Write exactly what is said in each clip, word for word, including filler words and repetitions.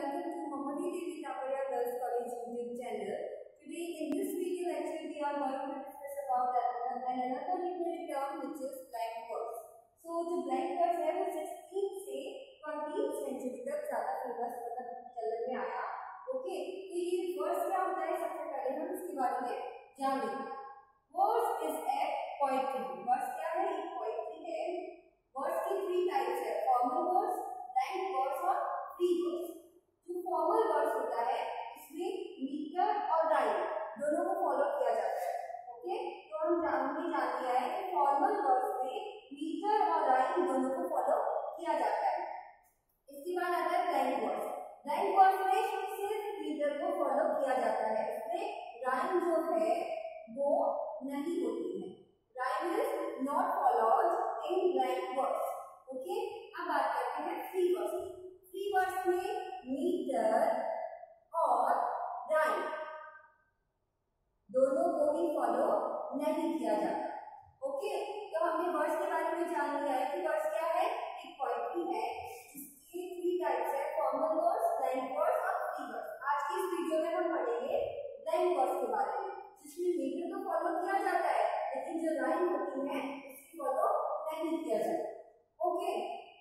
welcome to Mohammadi Devi Tapariya Girls College YouTube channel. Today in this video actually we are going to discuss about another literary term which is blank verse. So जो blank verse है वो sixteenth से twentieth century तक ज़्यादा famous मतलब चलन में आया. ओके, तो ये वर्स क्या होता है सबसे पहले हम इसके बारे में जान लेते हैं. Verse is a poetry. Verse क्या है? एक पोएट्री है. वर्स की थ्री टाइप्स है, फॉर्मल वर्स, ब्लैंक वर्स और फ्री वर्स. जो फॉर्मल वर्स होता है इसमें मीटर और राइम दोनों को फॉलो किया जाता है. ओके, तो हम जानते जान लिया है कि फॉर्मल वर्स में मीटर और राइम दोनों को फॉलो किया जाता है. इसके बाद आता है ब्लैंक वर्स. ब्लैंक वर्स में सिर्फ मीटर को फॉलो किया जाता है, इसमें राइम जो है वो नहीं होती है. Rhyme is not followed in blank verse. Okay, अब बात करते हैं फ्री वर्स की. फ्री वर्स में मीटर और राइम दोनों को ही फॉलो नहीं किया जाता. ओके, तो हमने वर्स के बारे में जान लिया है कि वर्स क्या है. एक पोएट्री है जिसकी थ्री टाइप्स है, फॉर्मल वर्स, ब्लैंक वर्स और फ्री वर्स. आज की इस वीडियो में हम पढ़ेंगे ब्लैंक वर्स के बारे में, जिसमें मीटर तो फॉलो किया जाता है लेकिन जो राइम होती है उसकी फॉलो नहीं किया जाता. ओके,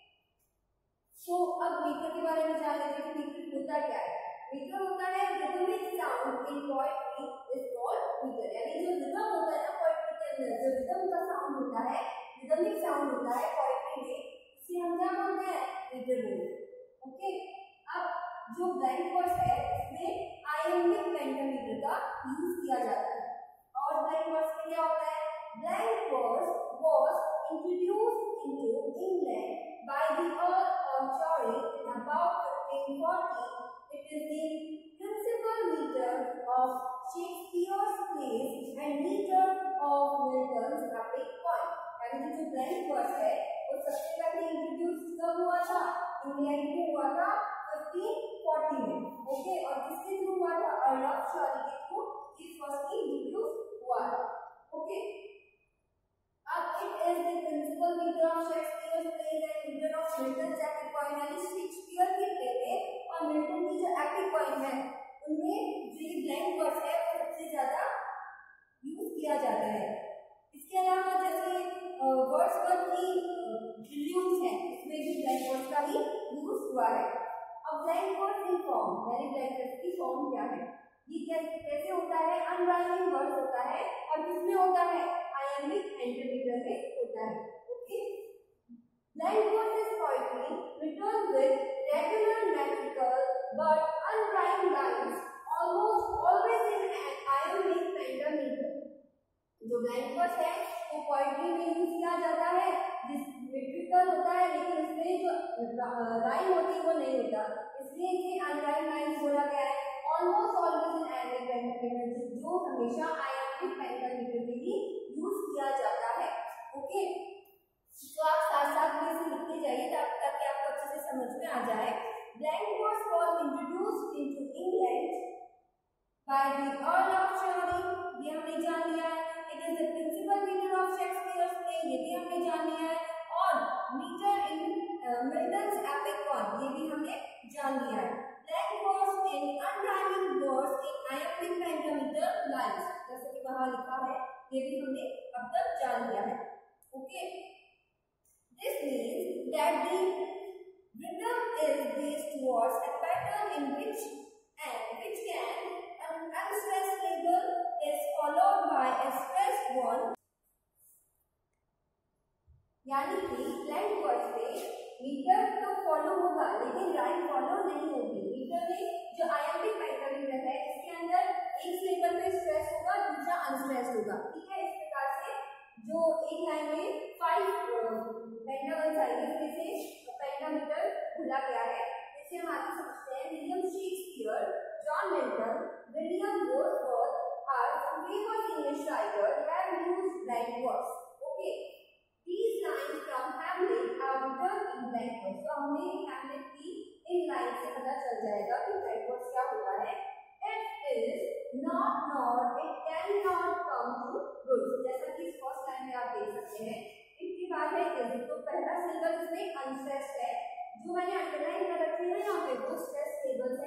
सो अब मीटर के बारे में जान लेते हैं कि मीटर होता क्या है. मीटर होता है rhythmic sound in poetry is called meter. यानी जो रिदम होता है ना पोएट्री के अंदर, जो रिदम का साउंड होता है, रिदमिक साउंड होता है पोएट्री में, इसे हम क्या बोलते हैं? मीटर बोलते हैं. ओके, अब जो ब्लैंक वर्स है इसमें आयनिक पेंटामीटर का यूज किया जाता है. और ब्लैंक वर्स में क्या होता है? Blank verse was introduced into England by the Earl of Surrey in about fifteen forty. It is the principal meter of Shakespeare's plays and meter of Milton's epic poem. यानी जो blank verse है वो सबसे पहले introduce कब हुआ था? England में हुआ था fifteen forty में. ओके, और किसके थ्रू हुआ था? अर्ल ऑफ शॉरी के थ्रू इस वर्स की इंट्रोड्यूस हुआ था. ओके, अब it is the principal meter of Shakespeare's plays and meter of Milton's epic poem. यानी शेक्सपियर की प्ले में और मिल्टन की जो एपिक पोएम है उनमें जो ये ब्लैंक वर्स है वो सबसे ज्यादा यूज किया जाता है. इसके अलावा जैसे वर्ड्स वर्थ की ट्रिब्यूट्स हैं इसमें भी ब्लैंक वर्स का ही यूज हुआ है. अब ब्लैंक वर्स इन फॉर्म यानी ब्लैंक वर्स की फॉर्म क्या है? ये कैसे होता है? अनराइमिंग वर्स होता है और किसमें होता है? आयनिक पेंटामीटर में होता है. Okay, blank verse is poetry written with regular metrical but unrhymed lines almost always in an ionic pentameter. जो ब्लैंक वर्स है वो पोएट्री में यूज किया जाता है, जिस मेट्रिकल होता है लेकिन इसमें जो राइम होती है वो नहीं होता, इसलिए इसे अनराइम्ड लाइंस बोला गया है. Almost always in ionic pentameter, जो हमेशा आयनिक पेंटामीटर में ही यूज किया जाता है. ओके, तो आप साथ साथ में इसे लिखते जाइए ताकि आपको अच्छे से समझ में आ जाए. Blank verse was introduced into England by the Earl of Surrey. ये हमने जान लिया है. It is the principal meter of Shakespeare's play. ये भी हमने जान लिया है. और meter in Milton's epic poem, ये भी हमने जान लिया है. Blank verse in unrhyming verse in ionic pentameter lines, जैसे कि वहां लिखा है, ये भी हमने अब तक जान लिया है. Okay, this means that the rhythm is based towards a pattern in which and which can an unstressed label is followed by a stressed one. यानी कि ब्लैंक वर्स में मीटर तो फॉलो होगा लेकिन राइम फॉलो नहीं होगी. Metre में जो आयनिक पेंटामीटर है इसके अंदर एक लेवल पे स्ट्रेस होगा, दूसरा अनस्ट्रेस होगा. ठीक है, इस प्रकार से जो एक लाइन में फाइव पेंटागन्स आएंगे इसमें से पेंटामीटर खुला गया है. इसे हम आगे समझते हैं. William Shakespeare, John Milton, William Wordsworth are some famous English writers have used blank verse. Okay, these lines from Hamlet are written in blank verse. तो हमें Hamlet की इन लाइन से पता चल जाएगा कि blank verse क्या होता है. It is not nor it cannot come to good. जैसा कि इस फर्स्ट लाइन में आप देख सकते हैं. इसके बाद है is, तो पहला सिंबल इसमें अनस्ट्रेस्ड है, जो मैंने अंडरलाइन कर रखी है ना यहाँ पे, वो स्ट्रेस लेवल्स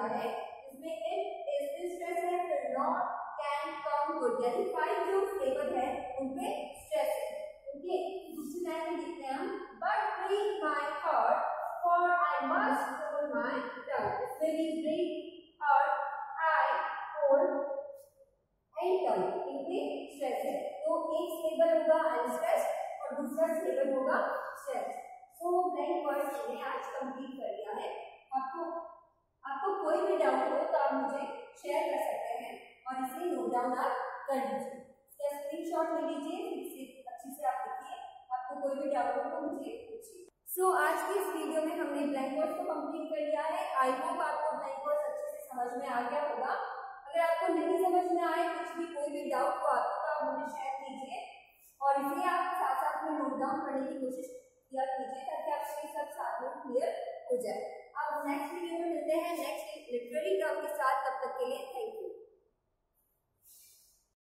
होता है इसमें इट इज द स्ट्रेस है, फिर नॉट, कैन, कम, कुड, यानी फाइव जो स्टेबल है उन पे स्ट्रेस है। ओके, दूसरी लाइन में लिखते हैं हम, but break my heart for I must hold my tongue. इसमें भी break heart, I, hold and tongue, इनपे स्ट्रेस है। तो एक स्टेबल होगा अनस्ट्रेस और दूसरा स्टेबल होगा स्ट्रेस। सो ब्लैंक वर्ड्स हमने आज कंप्लीट कर लिया है। आपको आपको कोई भी डाउट हो तो आप मुझे शेयर कर सकते हैं और इसे नोट डाउन आप कर लीजिए, इसका स्क्रीनशॉट ले लीजिए, इसे अच्छे से आप लिखिए। आपको कोई भी डाउट हो तो मुझे पूछिए। सो आज की इस वीडियो में हमने ब्लैंक वर्ड्स को कंप्लीट कर लिया है। आई होप आपको ब्लैंक वर्ड्स अच्छे से समझ में आ गया होगा। अगर आपको नहीं समझ में आए, कुछ भी कोई भी डाउट हो आपको, तो आप मुझे शेयर कीजिए और इसे आप साथ साथ में नोट डाउन करने की कोशिश किया कीजिए ताकि आपको ये सब साथ में क्लियर हो जाए। अब नेक्स्ट वीडियो में मिलते हैं नेक्स्ट लिटरेरी टर्म के साथ। तब तक के लिए थैंक यू।